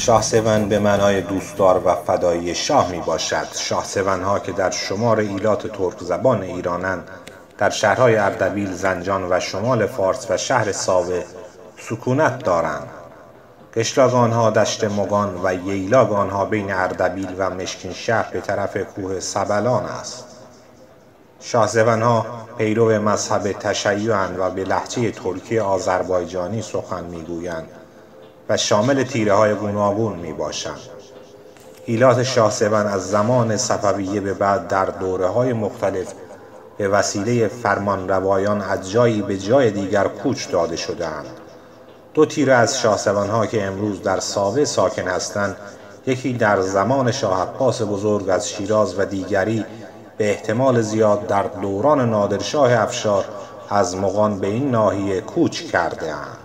شاهسون به معنای دوستدار و فدایی شاه می باشد. شاهسون‌ها که در شمار ایلات ترک زبان ایرانند، در شهرهای اردبیل، زنجان و شمال فارس و شهر ساوه سکونت دارند. قشلاق آنها دشت مغان و ییلاق آنها بین اردبیل و مشکین شهر به طرف کوه سبلان است. شاهسون‌ها پیرو مذهب تشیع‌اند و به لهجه ترکی آذربایجانی سخن می‌گویند و شامل تیره‌های گوناگون می‌باشند. ایلات شاهسون از زمان صفویه به بعد در دوره‌های مختلف به وسیله فرمانروایان از جایی به جای دیگر کوچ داده شده‌اند. دو تیره از شاهسون‌ها که امروز در ساوه ساکن هستند، یکی در زمان شاه عباس بزرگ از شیراز و دیگری به احتمال زیاد در دوران نادرشاه افشار از مغان به این ناحیه کوچ کرده‌اند.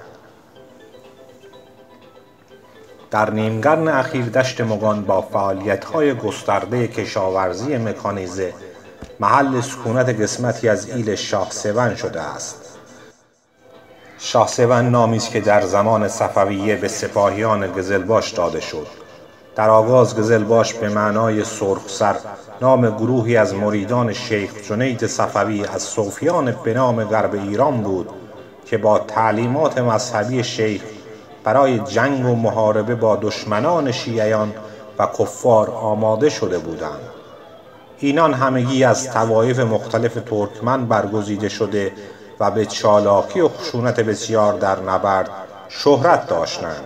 در نیم قرن اخیر دشت مغان با فعالیت‌های گسترده کشاورزی مکانیزه محل سکونت قسمتی از ایل شاهسون شده است. شاهسون نامی است که در زمان صفویه به سپاهیان قزلباش داده شد. در آغاز قزلباش به معنای سرخسر نام گروهی از مریدان شیخ جنید صفوی از صوفیان به نام غرب ایران بود که با تعلیمات مذهبی شیخ برای جنگ و محاربه با دشمنان شیعیان و کفار آماده شده بودند. اینان همگی از طوایف مختلف ترکمن برگزیده شده و به چالاکی و خشونت بسیار در نبرد شهرت داشتند.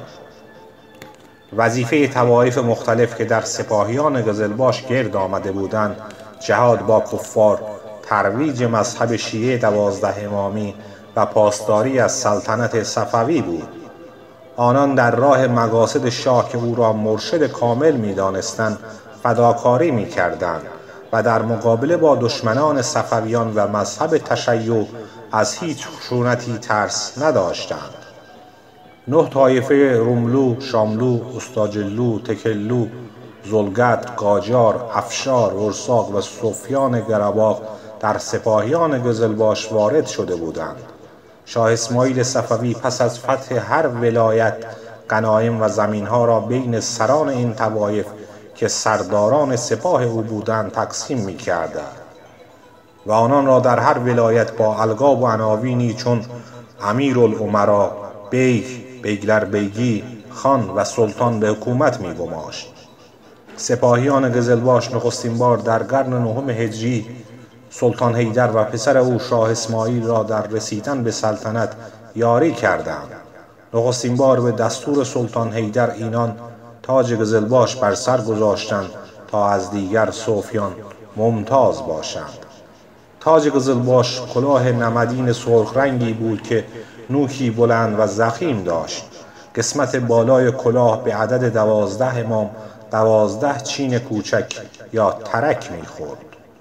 وظیفه طوایف مختلف که در سپاهیان قزلباش گرد آمده بودند، جهاد با کفار، ترویج مذهب شیعه 12 امامی و پاسداری از سلطنت صفوی بود. آنان در راه مقاصد شاه که او را مرشد کامل می‌دانستند فداکاری می‌کردند و در مقابله با دشمنان صفویان و مذهب تشیع از هیچ خشونتی ترس نداشتند. 9 طایفه روملو، شاملو، استاجلو، تکلو، زلگت، قاجار، افشار، ورساق و صوفیان قره‌باغ در سپاهیان قزلباش وارد شده بودند. شاه اسماعیل صفوی پس از فتح هر ولایت غنایم و زمین‌ها را بین سران این طوایف که سرداران سپاه او بودند تقسیم می‌کرد و آنان را در هر ولایت با القاب و عناوینی چون امیرالامرا، بیگ، بیگلربیگی، خان و سلطان به حکومت می‌گماشت. سپاهیان قزلباش نخستین بار در قرن 9 هجری سلطان حیدر و پسر او شاه اسماعیل را در رسیدن به سلطنت یاری کردند. نخستین بار به دستور سلطان حیدر اینان تاج قزلباش بر سر گذاشتند تا از دیگر صوفیان ممتاز باشند. تاج قزلباش کلاه نمدین سرخ رنگی بود که نوکی بلند و ضخیم داشت. قسمت بالای کلاه به عدد 12 امام 12 چین کوچک یا ترک می‌خورد.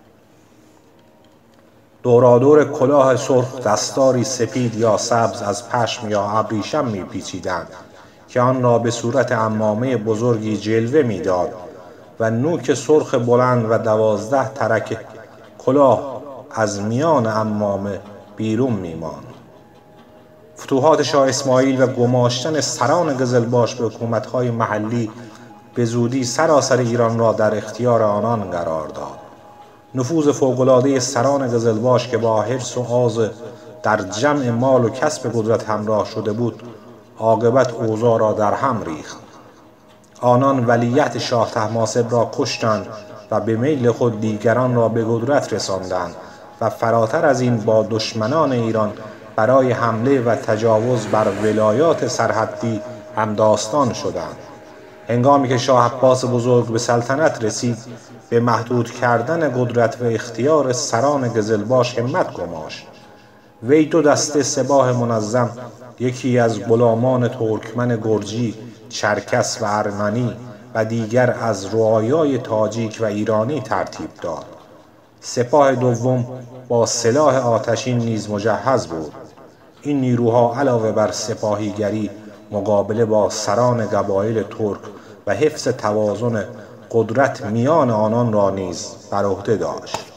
دورادور کلاه سرخ دستاری سپید یا سبز از پشم یا ابریشم می‌پیچیدند که آن را به صورت عمامه بزرگی جلوه می‌داد و نوک سرخ بلند و 12 ترک کلاه از میان عمامه بیرون می‌ماند. فتوحات شاه اسماعیل و گماشتن سران قزلباش به حکومت‌های محلی به زودی سراسر ایران را در اختیار آنان قرار داد. نفوذ فوق‌العاده سران قزلباش که با حرص و آز در جمع مال و کسب قدرت همراه شده بود، عاقبت اوضاع را در هم ریخت. آنان ولیعهد شاه طهماسب را کشتند و به میل خود دیگران را به قدرت رساندند و فراتر از این با دشمنان ایران برای حمله و تجاوز بر ولایات سرحدی همداستان شدند. هنگامی که شاه عباس بزرگ به سلطنت رسید، به محدود کردن قدرت و اختیار سران قزلباش همت گماشت. وی 2 دسته سپاه منظم، یکی از غلامان ترکمن گرجی، چرکس و ارمنی و دیگر از رعایای تاجیک و ایرانی ترتیب داد. سپاه دوم با سلاح آتشین نیز مجهز بود. این نیروها علاوه بر سپاهیگری مقابله با سران قبایل ترک و حفظ توازن قدرت میان آنان را نیز بر عهده داشت.